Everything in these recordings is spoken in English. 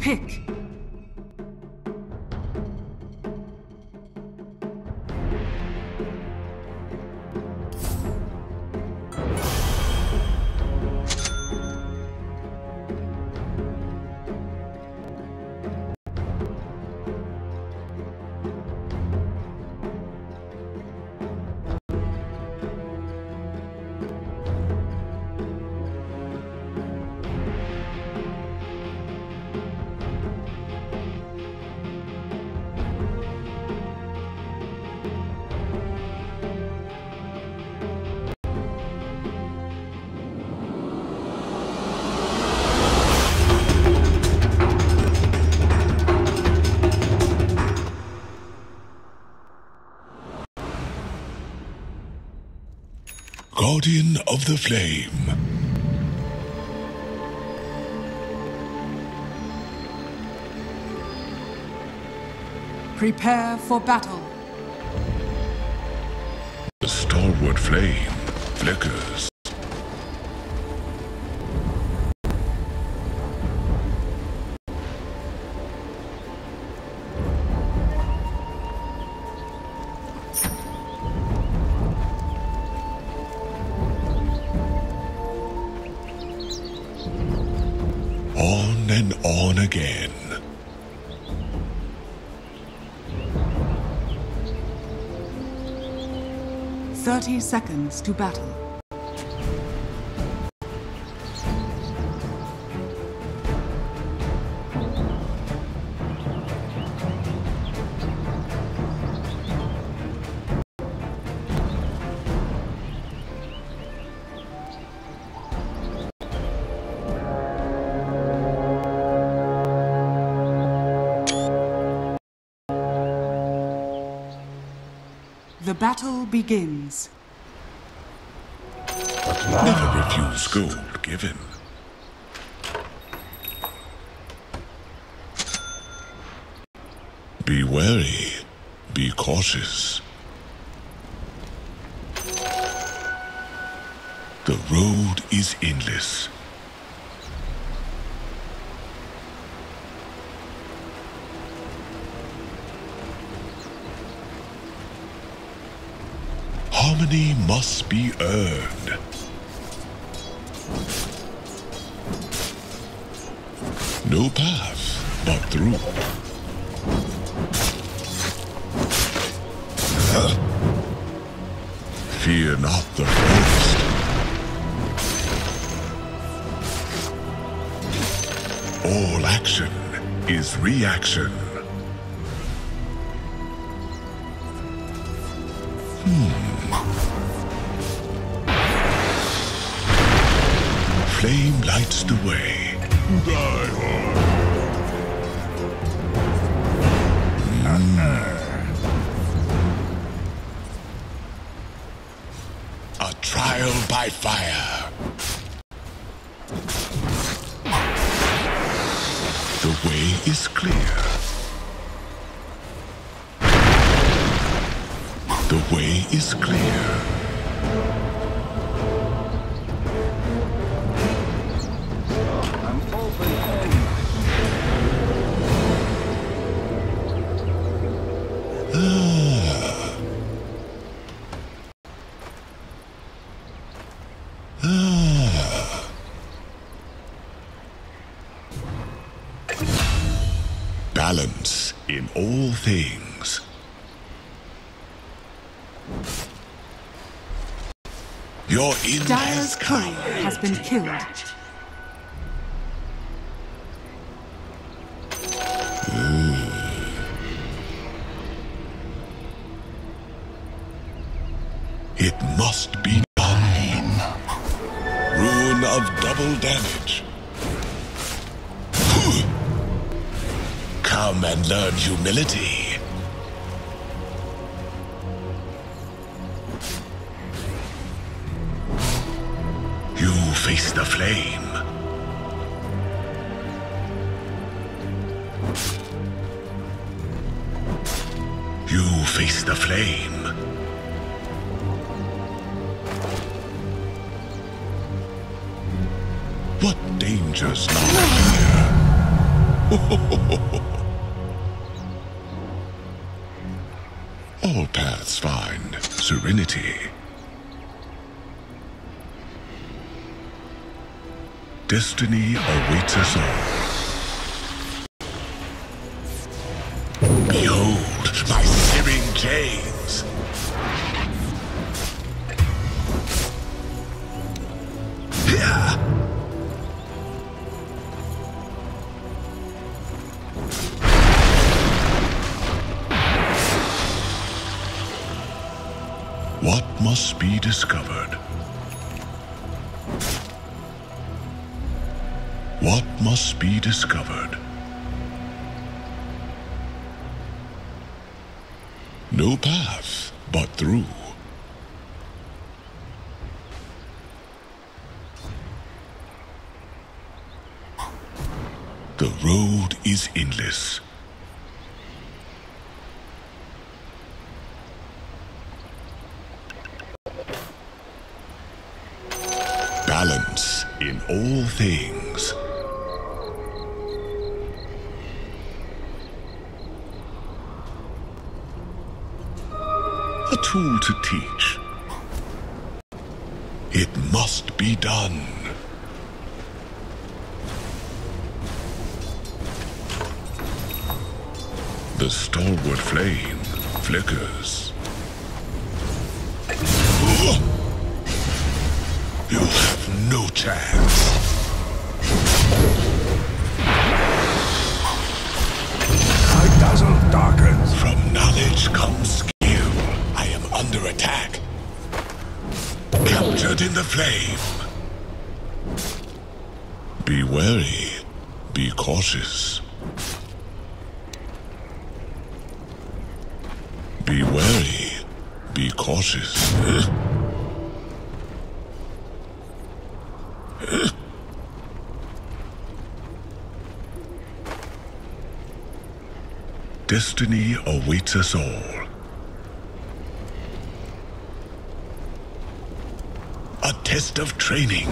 Pick. Guardian of the Flame. Prepare for battle. The stalwart flame flickers. On and on again. "30 seconds to battle." The battle begins. Never refuse gold given. Be wary. Be cautious. The road is endless. Harmony must be earned. No path but through. Fear not the forest. All action is reaction. Flame lights the way. Die A trial by fire. The way is clear. The way is clear. Balance in all things. Your in Dire's courier has been killed. It must be done. Ruin of double damage. Come and learn humility. You face the flame. You face the flame. What dangers lie here? All paths find serenity. Destiny awaits us all. Behold my searing chains. Yeah. What must be discovered? What must be discovered? No path but through. The road is endless. Balance in all things. A tool to teach. It must be done. The stalwart flame flickers. You have no chance. My dazzle darkens. From knowledge comes skill. I am under attack. Captured in the flame. Be wary. Be cautious. Be wary. Be cautious. Destiny awaits us all. A test of training.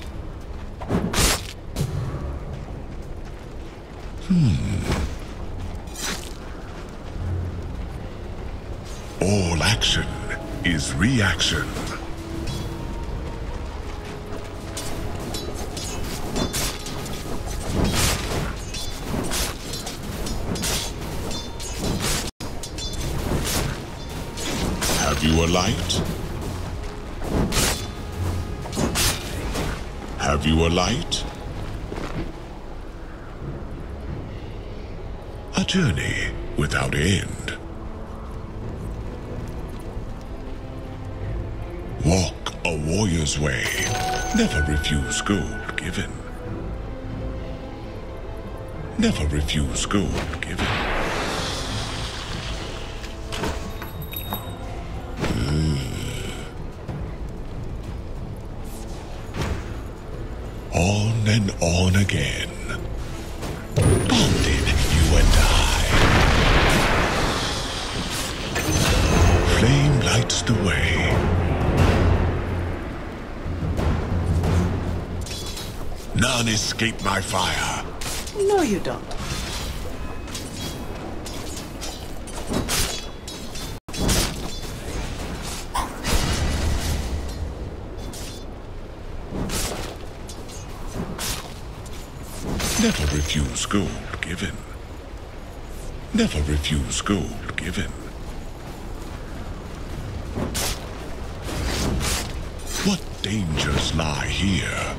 All action is reaction. Have you a light? Have you a light? A journey without end. Walk a warrior's way. Never refuse gold given. Never refuse gold given. On and on again. Bonded, you and I. Flame lights the way. None escape my fire. No, you don't. Never refuse gold given. Never refuse gold given. What dangers lie here?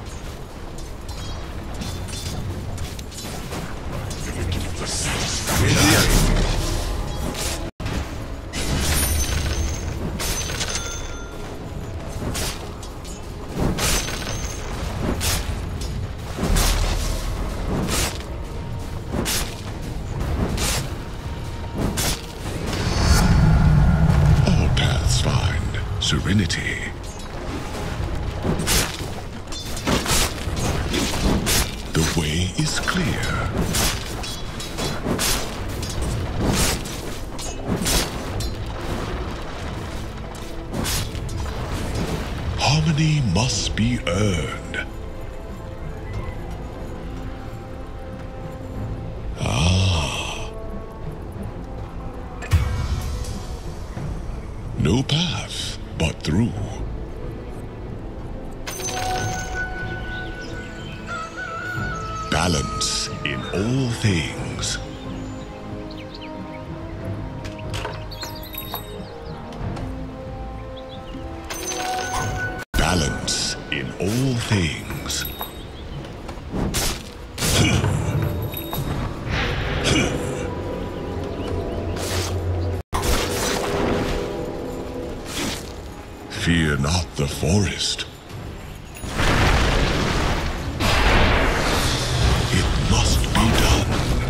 All paths find serenity. The way is clear. Harmony must be earned. No path but through. Balance in all things. Balance in all things. Fear not the forest. It must be done.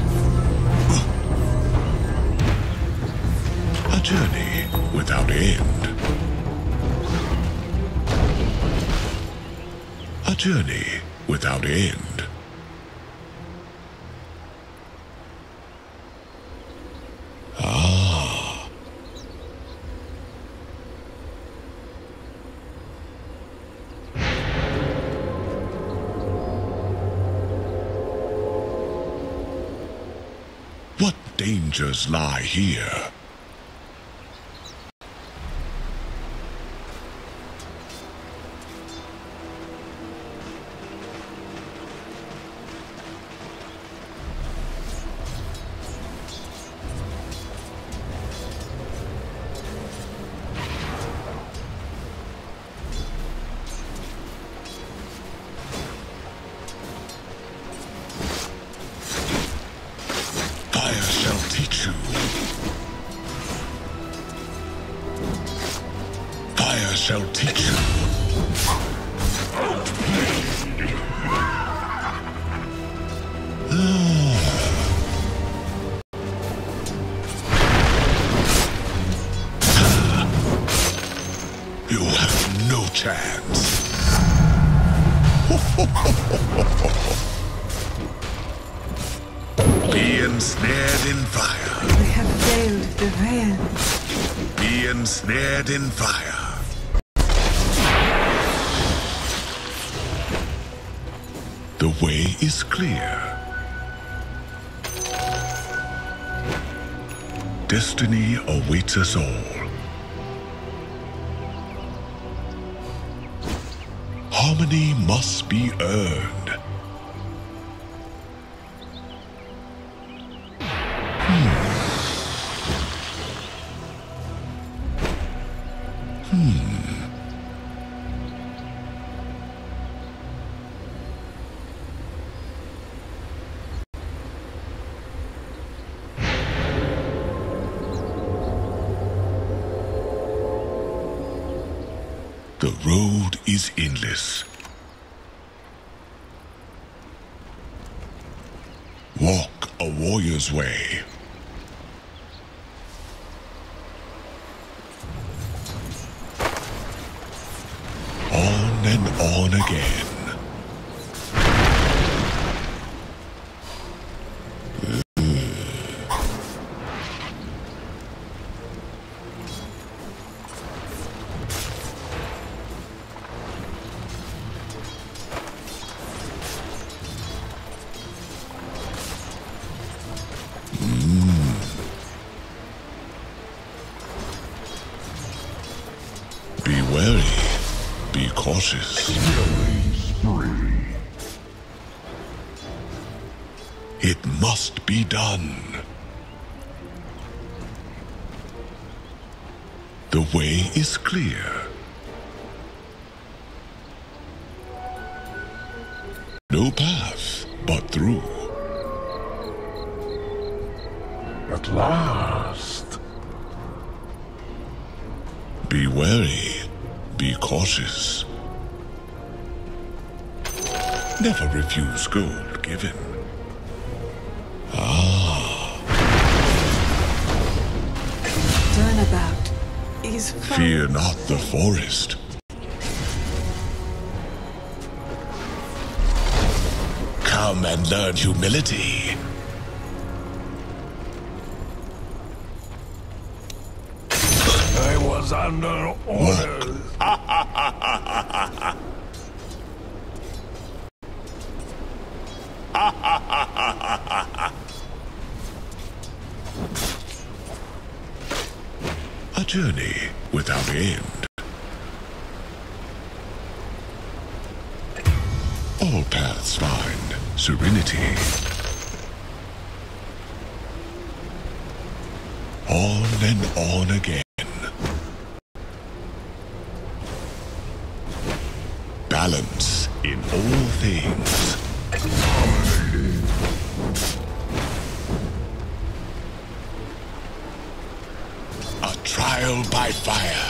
A journey without end. A journey without end. What dangers lie here? Fire shall teach you. Fire shall teach you. You have no chance. Be ensnared in fire. We have failed the veil. Be ensnared in fire. The way is clear. Destiny awaits us all. Harmony must be earned. The road is endless. Walk a warrior's way. On and on again. Be wary, be cautious. It must be done. The way is clear. No path but through. At last. Be wary, be cautious. Never refuse gold given. Turnabout is far. Fear not the forest. Come and learn humility. I was under orders. A A journey without end. All paths find serenity. On and on again. Balance in all things. A trial by fire.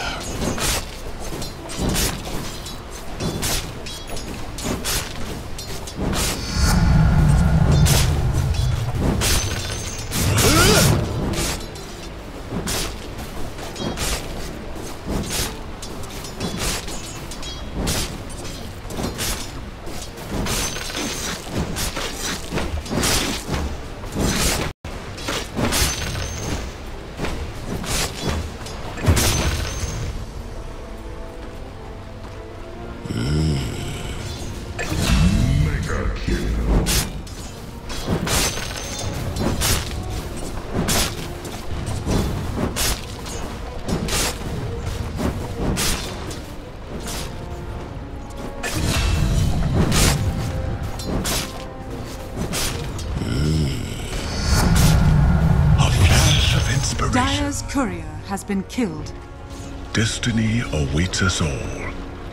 Dire's courier has been killed. Destiny awaits us all.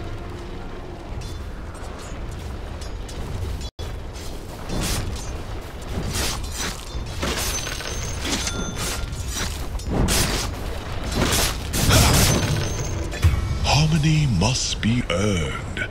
Harmony must be earned.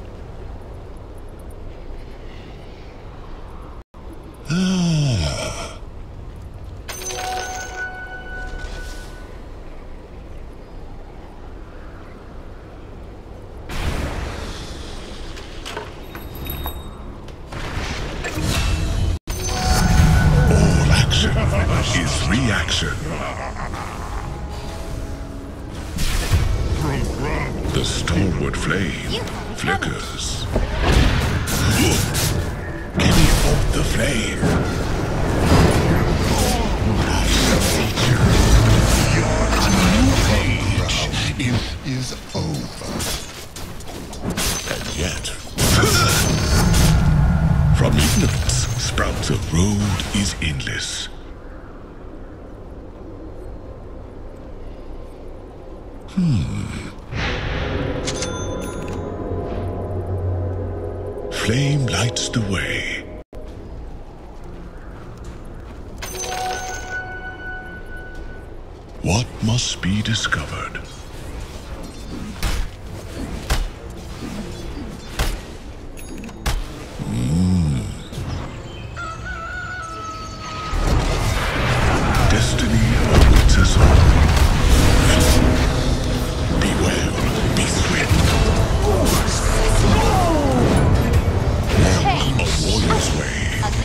Is reaction. The stalwart flame flickers. Give me forth the flame. I shall teach you. A new age is over. And yet, from ignorance sprouts a road is endless. Flame lights the way. What must be discovered? Destiny awaits us all. Be well, be swift. Walk a warrior's way.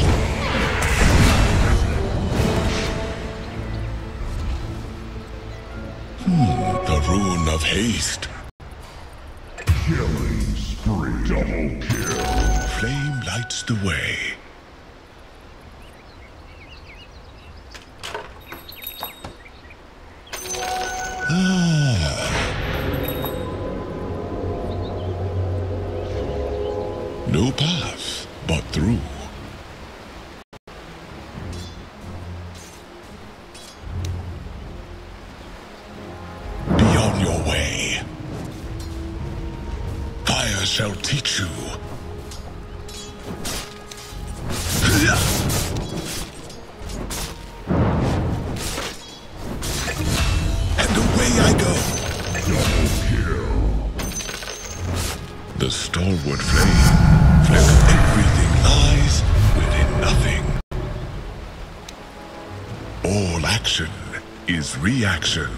The rune of haste. Killing spree. Double kill. Flame lights the way. No path but through. Be on your way. Fire shall teach you. And away I go. Double kill. The stalwart flame flicker. Everything lies within nothing. All action is reaction.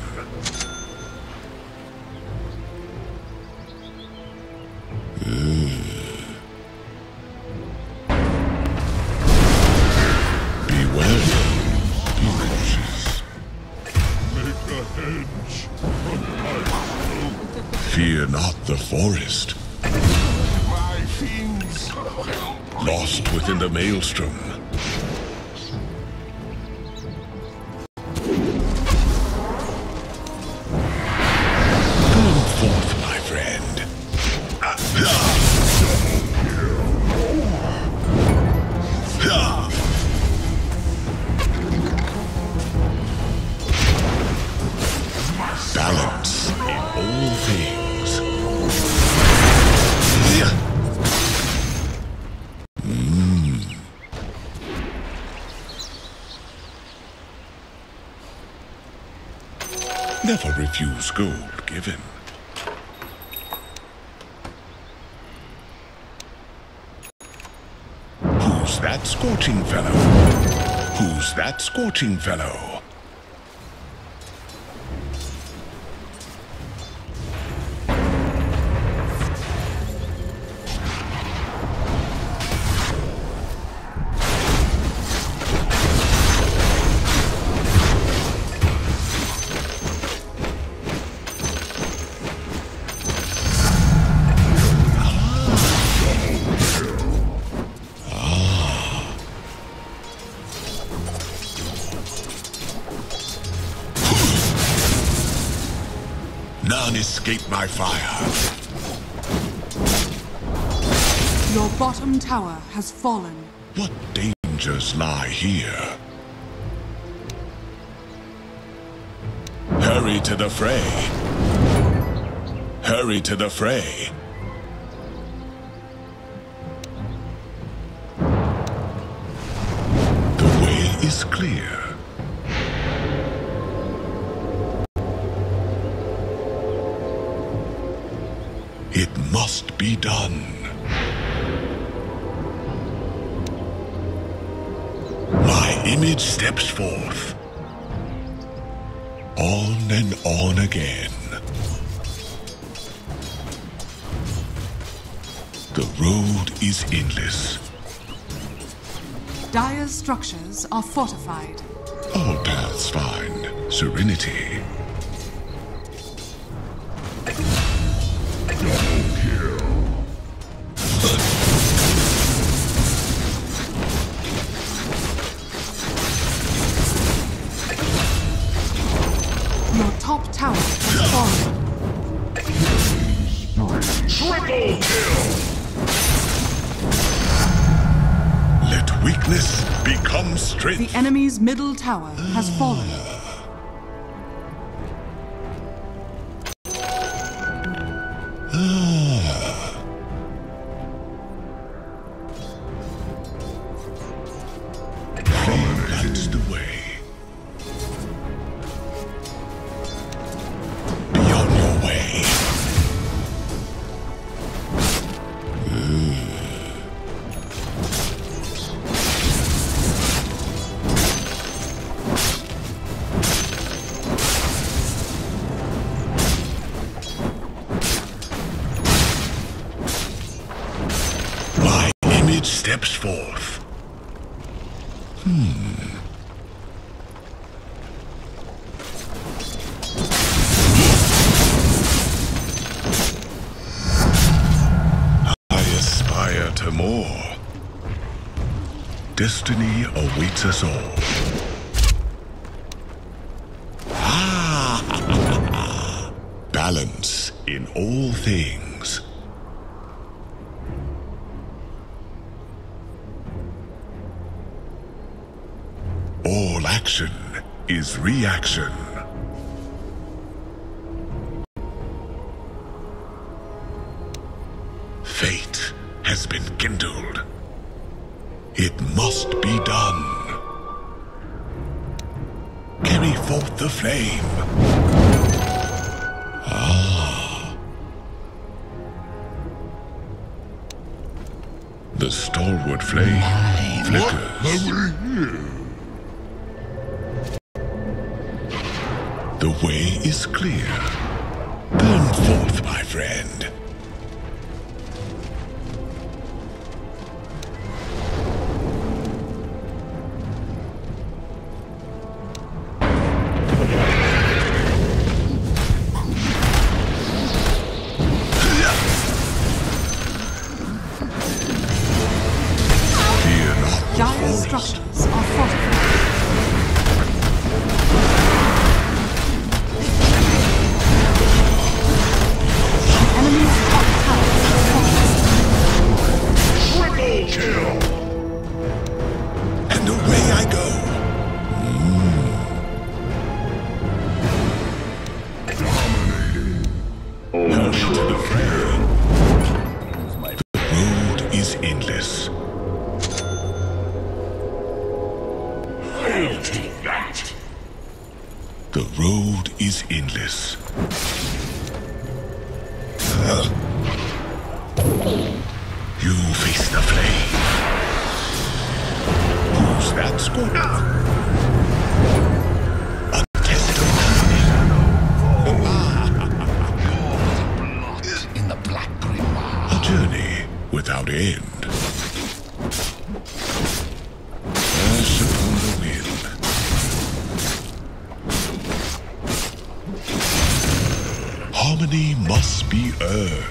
Be wary. Be cautious. Make a hedge from my Fear not the forest. My fiends. Lost within the maelstrom. Never refuse gold given. Who's that scorching fellow? Who's that scorching fellow? None escape my fire. Your bottom tower has fallen. What dangers lie here? Hurry to the fray. Hurry to the fray. The way is clear. It must be done. My image steps forth. On and on again. The road is endless. Dire's structures are fortified. All paths find serenity. Double kill. Your top tower has fallen. Triple kill. Let weakness become The strength. enemy's middle tower has fallen. Flame lights the way. Be on your way. My image steps forth. I aspire to more. Destiny awaits us all. Balance in all things. All action is reaction. Fate has been kindled. It must be done. Carry forth the flame. The stalwart flame flickers. The way is clear. Burn forth, my friend. Fear not the Dire's forest. structures are fortified. The enemy's top tower has fallen. Triple kill. And away I go. Hurry to the fray. The road is endless. I'll take that. The road is endless. You face the flame. Who's that scorner? A test of cunning. In the Black Grimoire. A journey without end. Ash upon the wind. Harmony must be earned.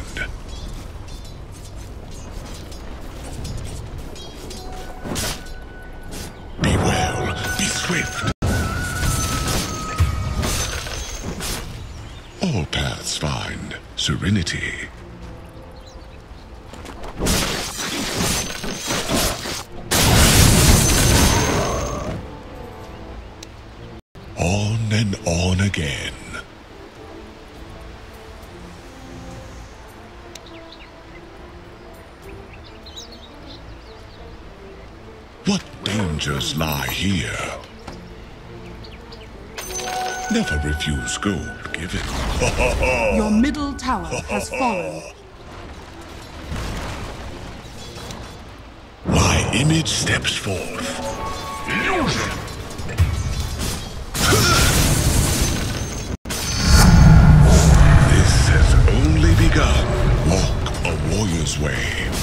Be well, be swift. All paths find serenity. On and on again. What dangers lie here? Never refuse gold given. Your middle tower has fallen. My image steps forth. Illusion. This has only begun. Walk a warrior's way.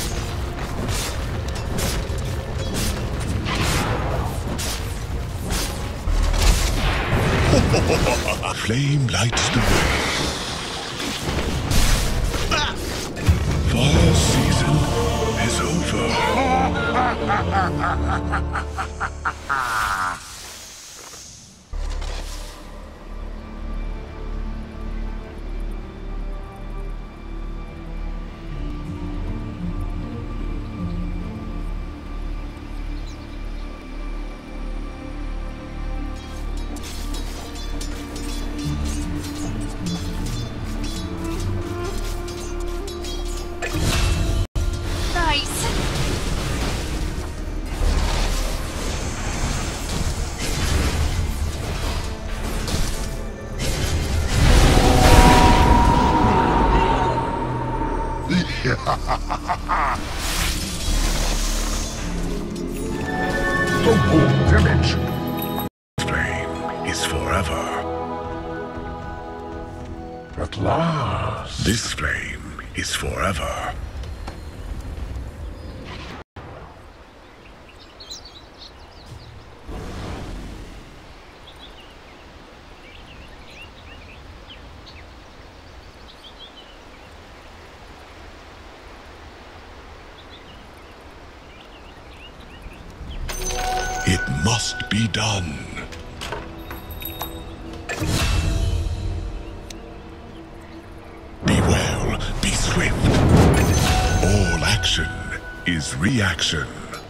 Flame lights the way. Fire season is over. The whole village. Flame is forever. At last. This flame is forever. It must be done. Be well, be swift. All action is reaction.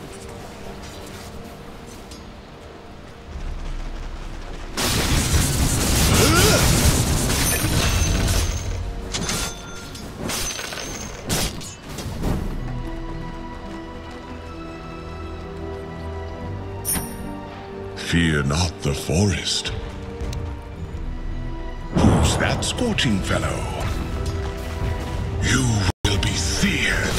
Fear not the forest. Who's that scorching fellow? You will be seared.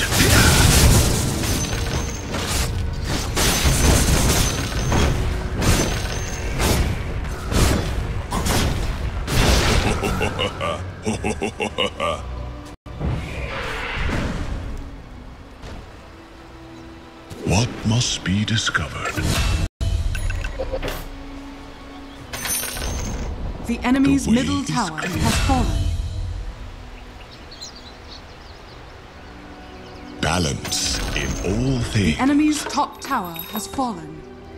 What must be discovered? The enemy's The way middle is tower clear. has fallen. Balance in all The things. enemy's top tower has fallen.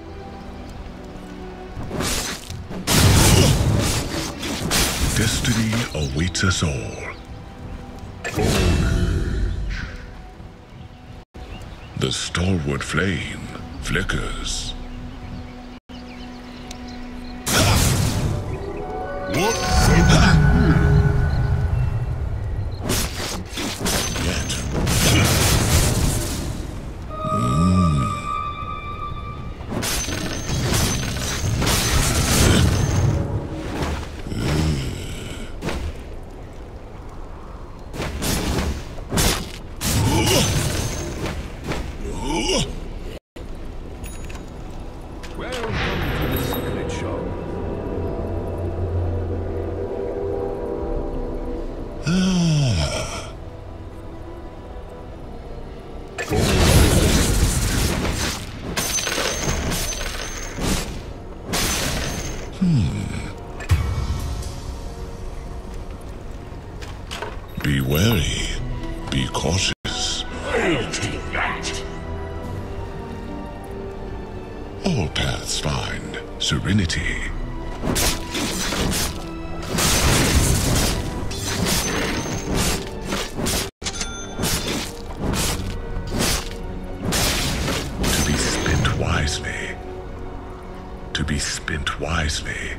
Destiny awaits us all. The stalwart flame flickers. What? Yet. Be wary. Be cautious. I'll take that. All paths find serenity. To be spent wisely. To be spent wisely.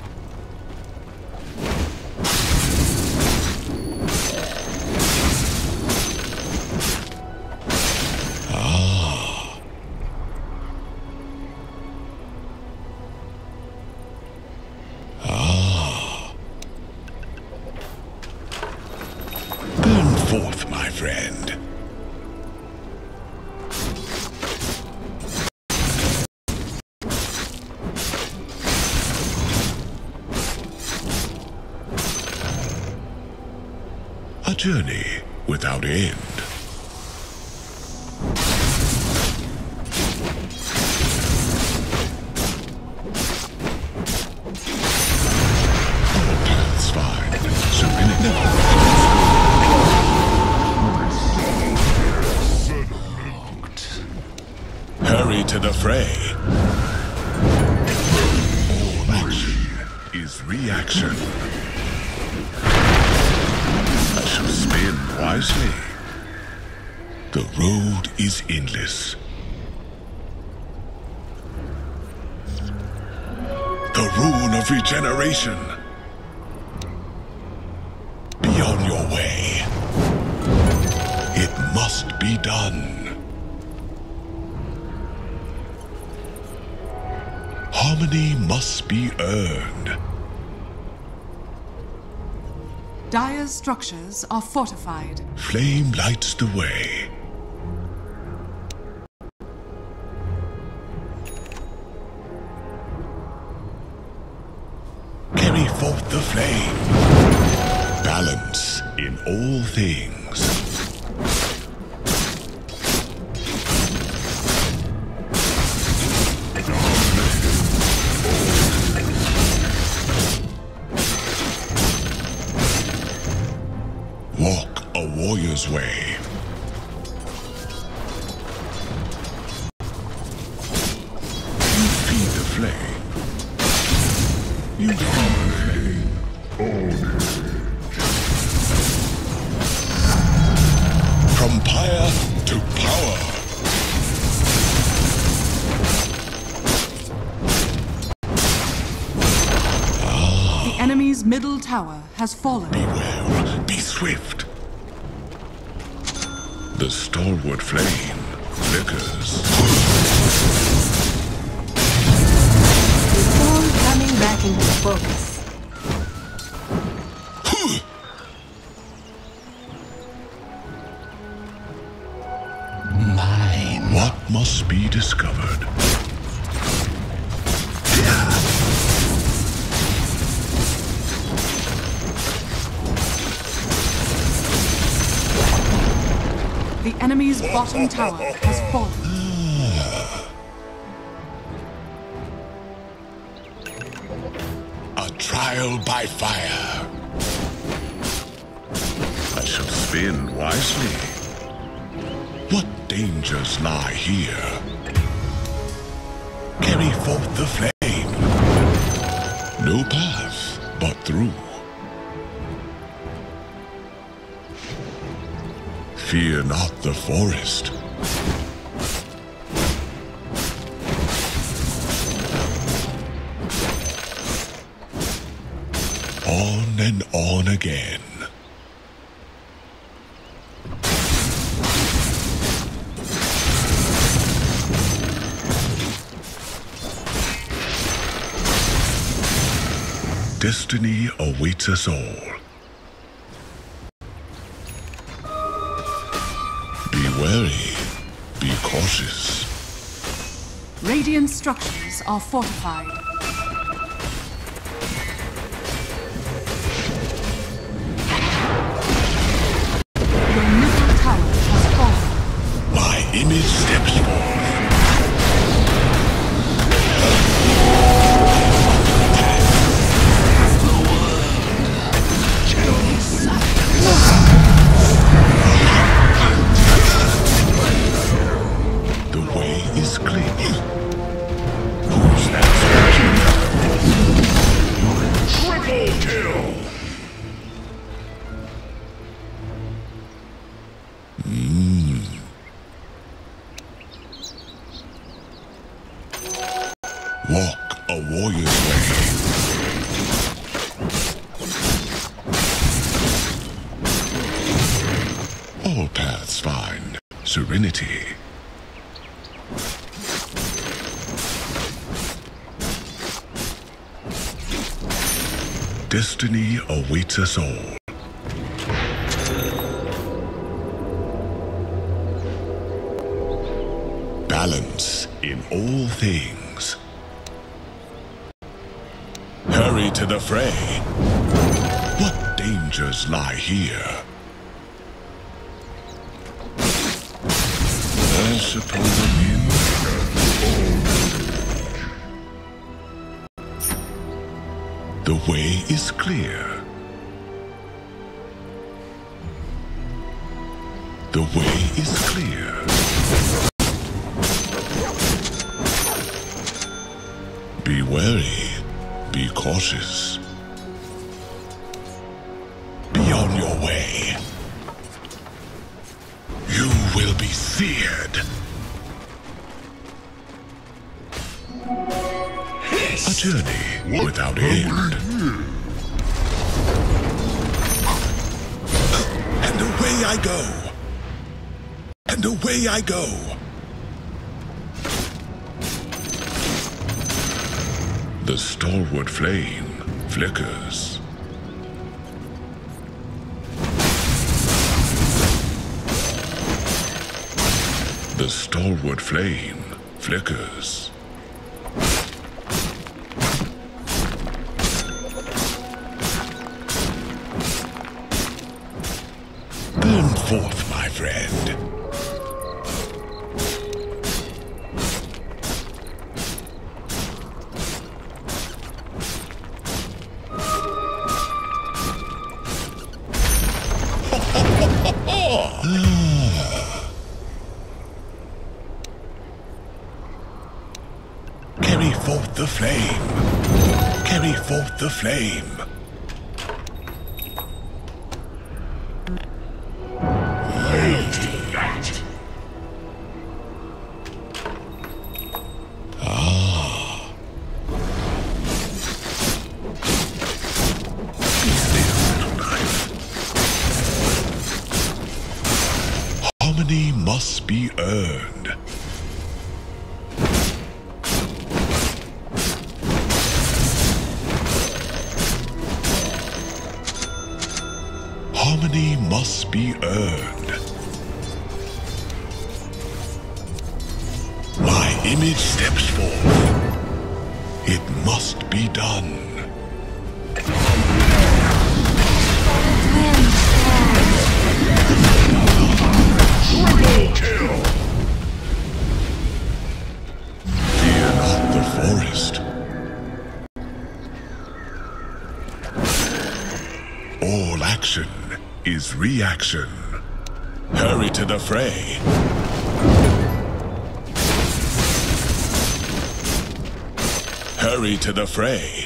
Burn forth, my friend. A journey without end. All paths find serenity. Hurry to the fray. All action is reaction. I shall spin wisely. The road is endless. The rune of regeneration. Be on your way. It must be done. Harmony must be earned. Dire's structures are fortified. Flame lights the way. Carry forth the flame. Balance in all things. Walk a warrior's way. You feed the flame. You feed the flame. From pyre to power. The enemy's middle tower has fallen. Beware, be swift. The stalwart flame flickers. All coming back into focus. Mine. What must be discovered? The enemy's bottom tower has fallen. A trial by fire. I shall spin wisely. What dangers lie here? Carry forth the flame. No path but through. Fear not the forest. On and on again. Destiny awaits us all. Be wary. Be cautious. Radiant structures are fortified. Your middle tower has fallen. My image steps forth. this way. All paths find serenity. Destiny awaits us all. Balance in all things. Hurry to the fray. What dangers lie here? There's upon the wind. The way is clear. The way is clear. Be wary. Be cautious. Be on your way. You will be seared. A journey without end. And away I go. And away I go. The stalwart flame flickers. The stalwart flame flickers. Burn forth, my friend. Carry forth the flame. Carry forth the flame. Harmony must be earned. Harmony must be earned. My image steps forth. It must be done. Fear not the forest. All action is reaction. Hurry to the fray. Hurry to the fray.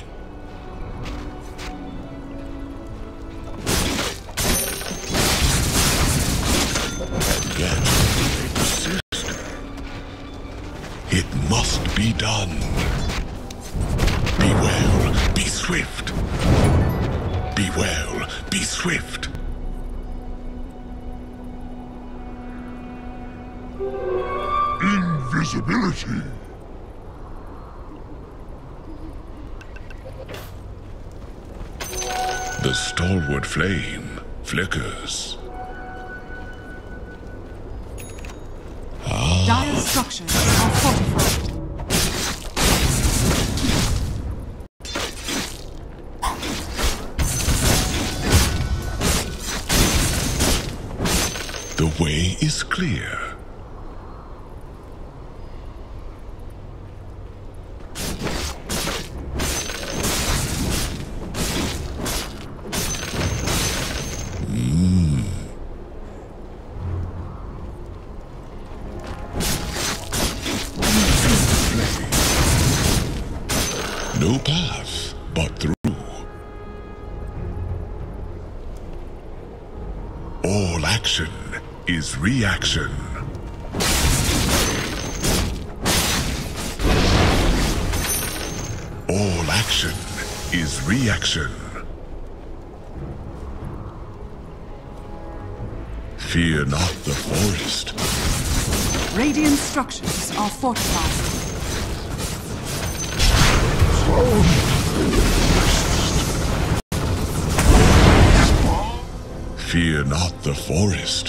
And yet, they persist. It must be done. Be well, be swift. Be well, be swift. Invisibility. The stalwart flame flickers. Dire structures are fortified. The way is clear. No path but through. All action is reaction. All action is reaction. Fear not the forest. Radiant structures are fortified. Fear not the forest.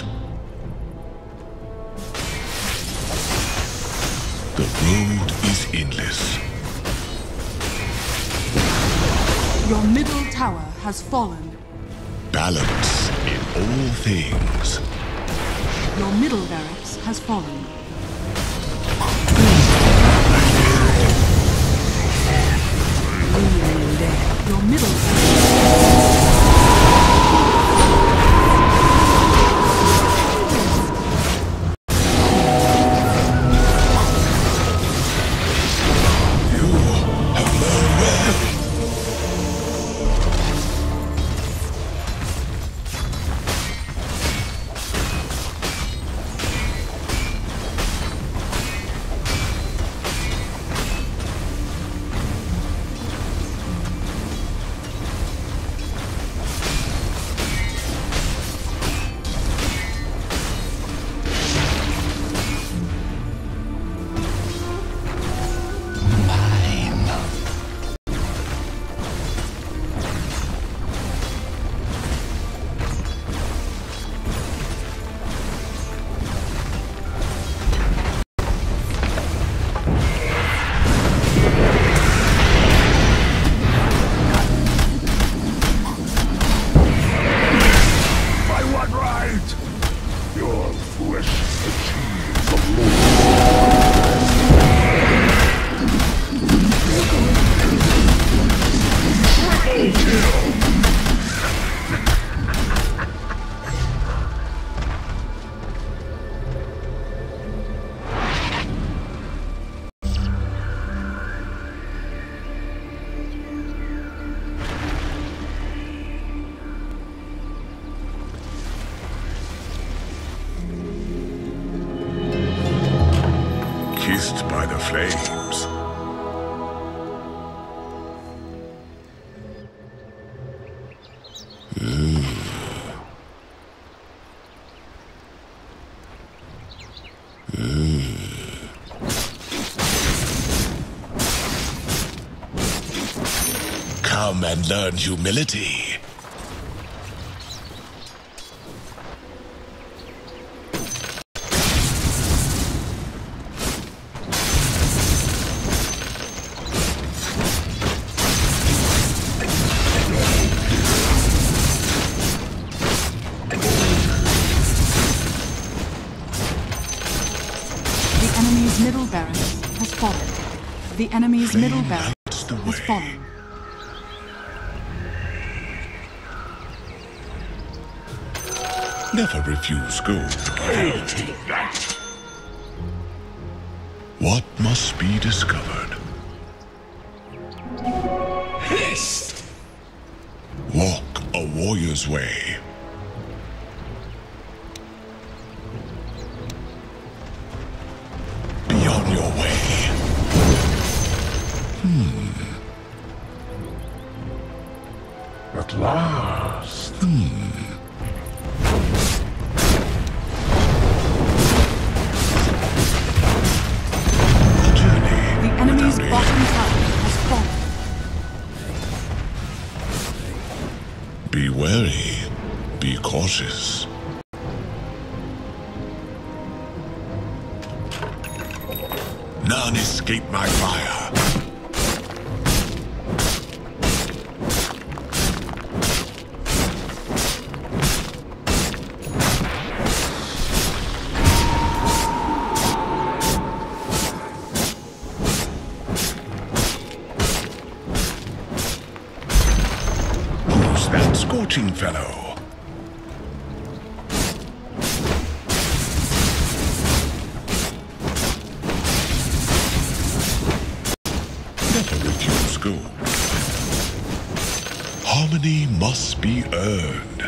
The road is endless. Your middle tower has fallen. Balance in all things. Your middle barracks has fallen. Your middle Kissed by the flames. Come and learn humility. The enemy's middle barracks has fallen. The enemy's middle barracks has fallen. Never refuse gold. I'll take that. What must be discovered? Haste. Walk a warrior's way. Be on your way. At last. A journey The enemy's without bottom end. tower has fallen. Be wary. Be cautious. None escape my fire. Who's that scorching fellow? Never refuse gold. Harmony must be earned.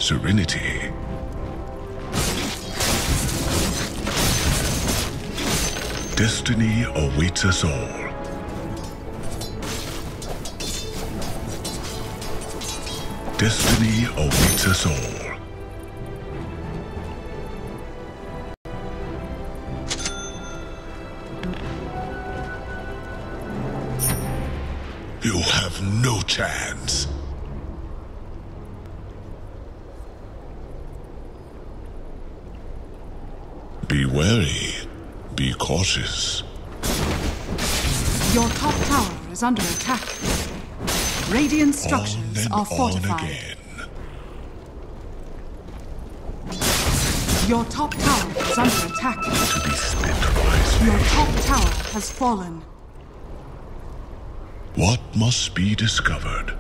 serenity. Destiny awaits us all. Destiny awaits us all. You have no chance. Be wary. Be cautious. Your top tower is under attack. Radiant structures are fortified. On again. Your top tower is under attack. To be spent wisely. Your top tower has fallen. What must be discovered?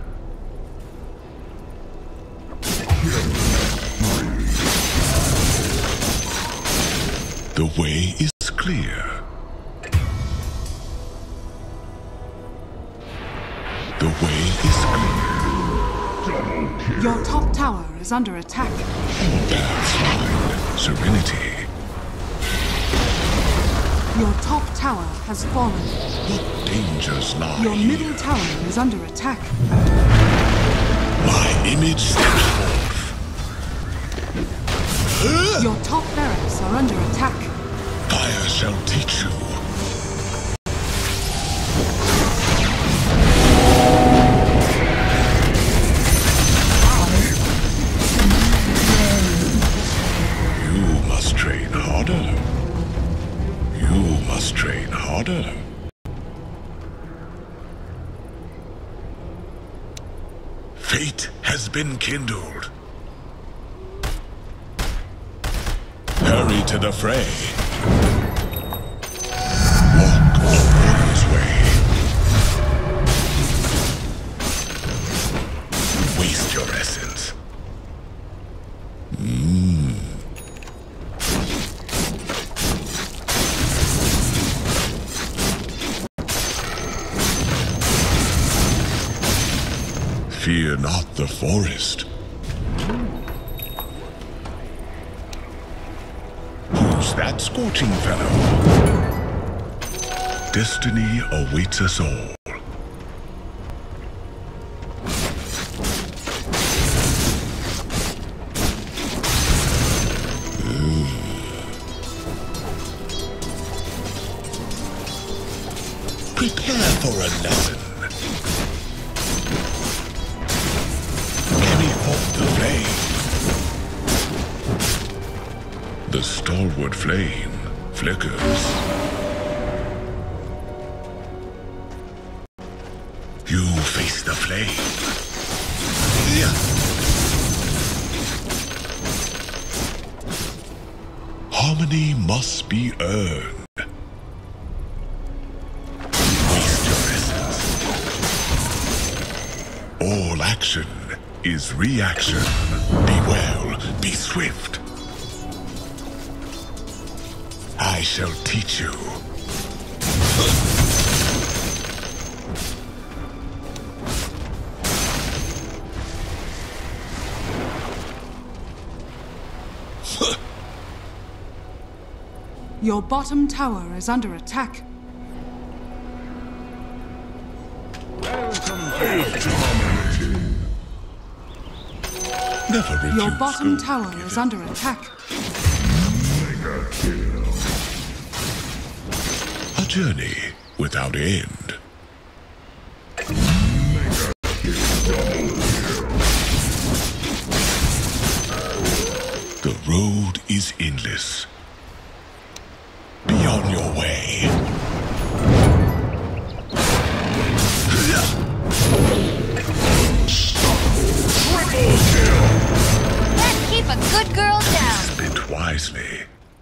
The way is clear. The way is clear. Your top tower is under attack. Paths find serenity. Your top tower has fallen. What dangers lie Your here? middle tower is under attack. My image steps forth. Your top barracks are under attack. Fire shall teach you. You must train harder. You must train harder. Fate has been kindled. Hurry to the fray. Walk a warrior's way. Waste your essence. Fear not the forest. Who's that scorching fellow? Destiny awaits us all. Prepare for a lesson. Carry forth the flame. The stalwart flame flickers. You face the flame. Harmony must be earned. Waste your essence. All action is reaction. Be well, be swift. I shall teach you. Your bottom tower is under attack. Never refuse Your bottom gold tower given. is under attack. A journey without end. The road is endless. Be on your way. Let's keep a good girl down. Spent wisely.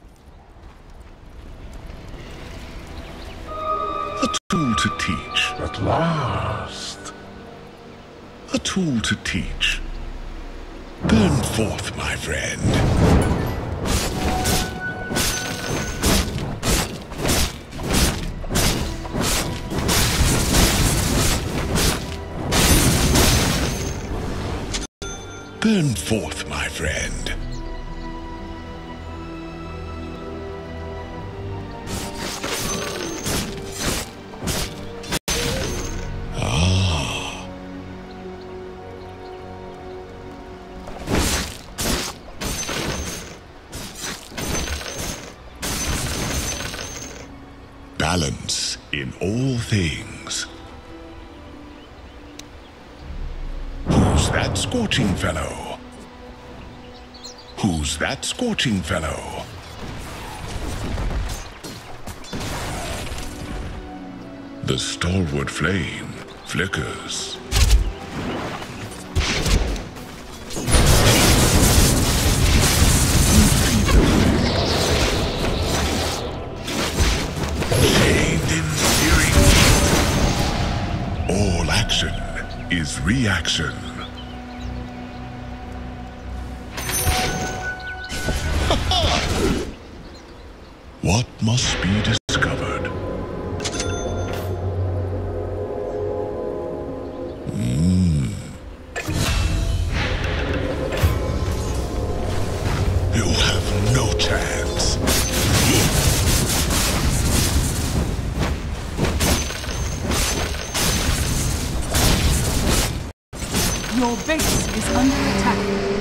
A tool to teach. At last. A tool to teach. Burn forth, my friend. Burn forth, my friend. Balance in all things. Who's that scorching fellow? Who's that scorching fellow? The stalwart flame flickers. All action is reaction. What must be discovered? You have no chance. Your base is under attack.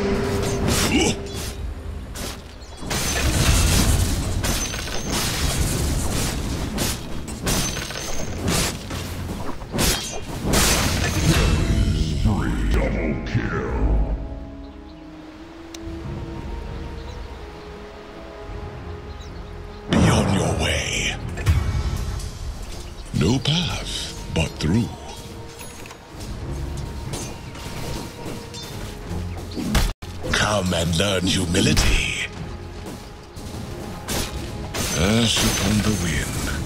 Double kill. Be on your way. No path but through. Come and learn humility. Ash upon the wind.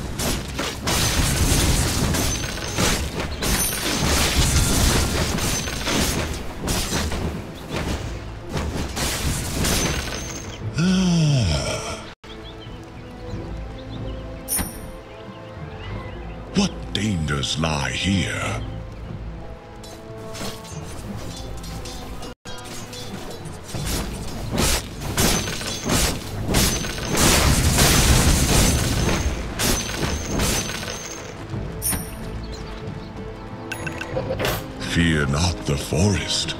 What dangers lie here? Fear not the forest.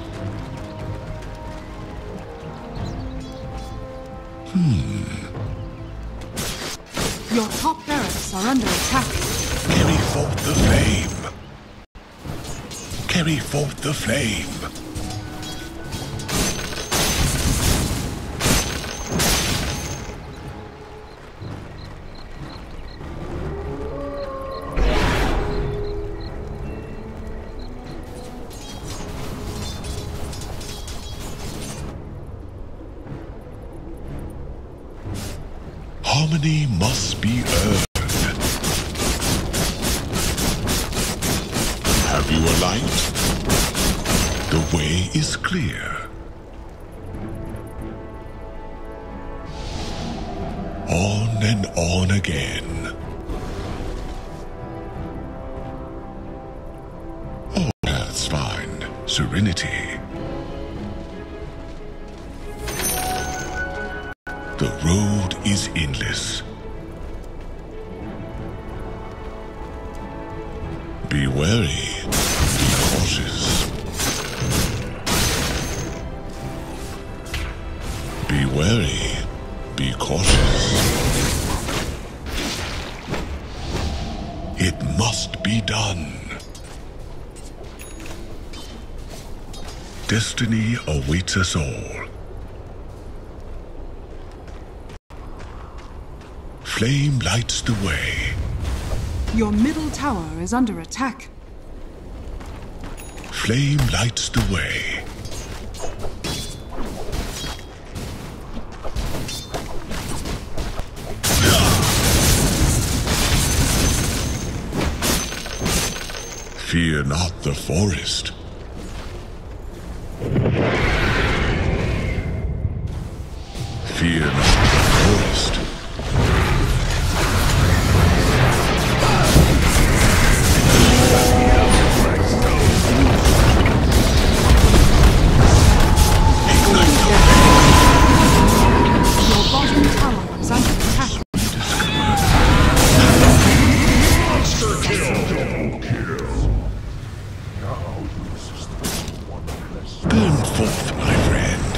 Your top barracks are under attack. Carry forth the flame. Carry forth the flame. Harmony must be earned. Have you a light? The way is clear. On and on again. All paths find serenity. The road is endless. Be wary, be cautious. Be wary, be cautious. It must be done. Destiny awaits us all. Flame lights the way. Your middle tower is under attack. Flame lights the way. Fear not the forest. Fear not the forest. Burn forth, my friend.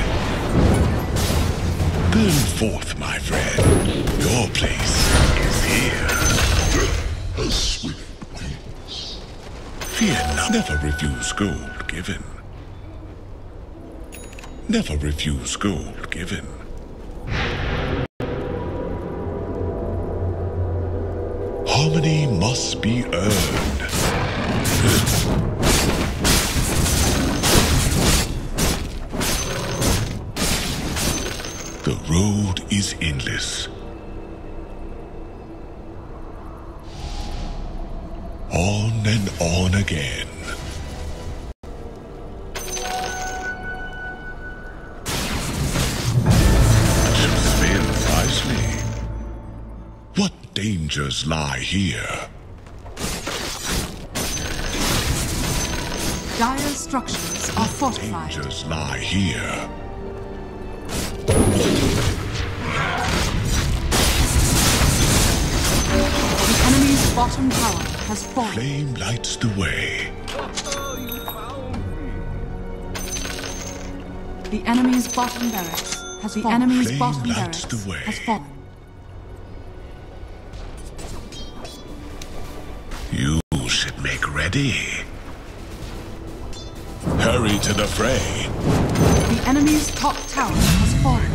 Burn forth, my friend. Your place is here. As swift wings. Fear not. Never refuse gold given. Never refuse gold given. Harmony must be earned. The road is endless. On and on again. To spin wisely. What dangers lie here? Dire structures are fortified. Dangers lie here. The enemy's bottom tower has fallen. Flame lights the way. The enemy's bottom barracks has fallen. The enemy's Flame bottom lights barracks the way. has fallen. You should make ready. Hurry to the fray. The enemy's top tower has fallen.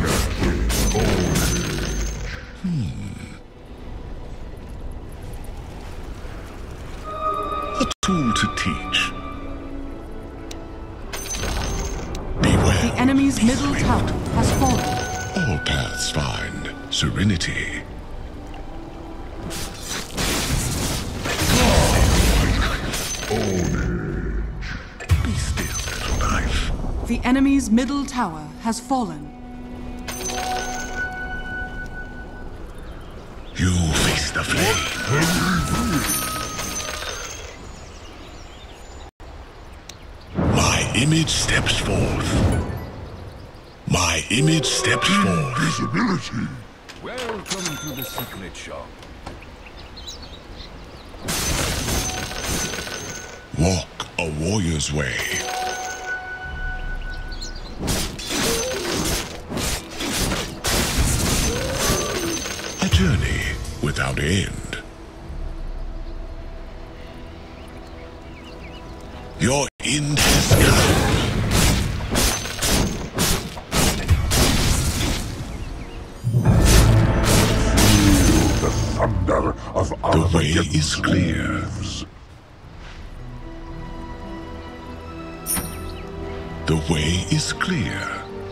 A tool to teach. Beware. The enemy's be middle swift. tower has fallen. All paths find serenity. Be still, little life. The enemy's middle tower has fallen. You face the flame. My image steps forth. My image steps forth. Visibility. Welcome to the secret shop. Walk a warrior's way. A journey without end. Your end has come. The thunder of The way is clear. The way is clear.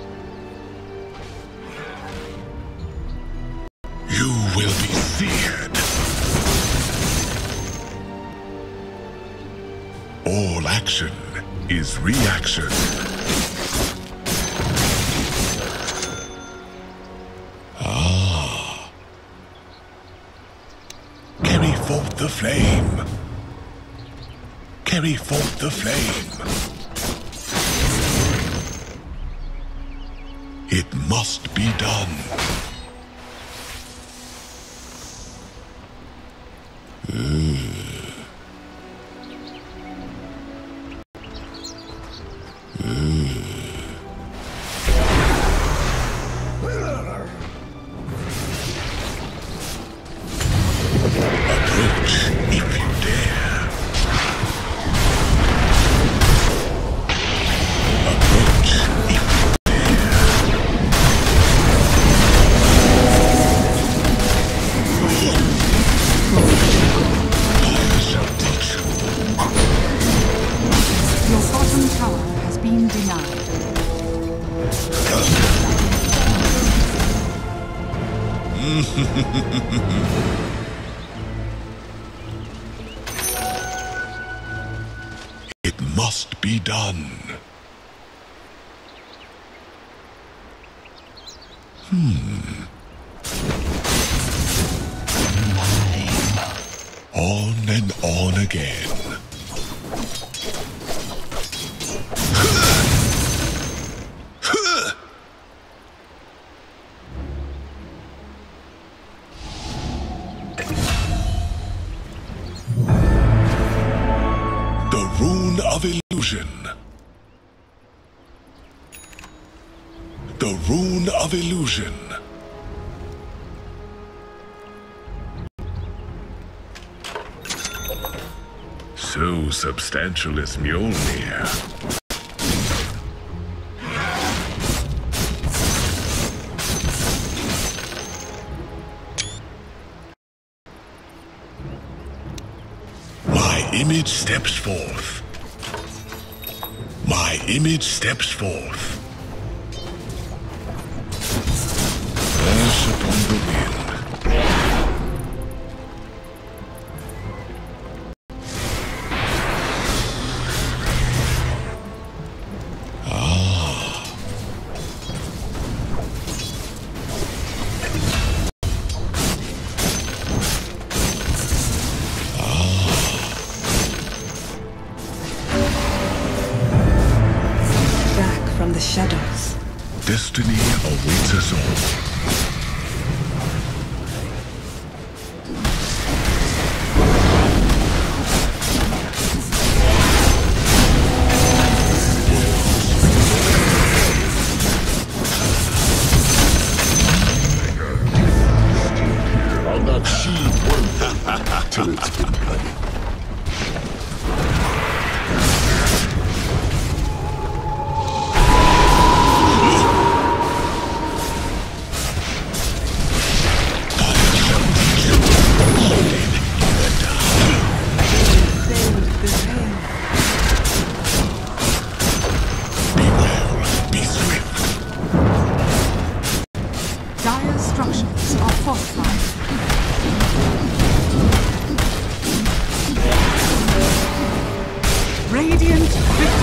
You will be seared. All action is reaction. Carry forth the flame. Carry forth the flame. It must be done. Approach if you dare. Approach if you Your bottom tower has been denied. It must be done. On and on again. The rune of illusion. The Rune of Illusion. So substantial is Mjolnir. My image steps forth. My image steps forth. Flash upon the wind. From the shadows. Destiny awaits us all. I'll not sheathe one thing till it's been bloody. Dire structures are fortified. Radiant victory.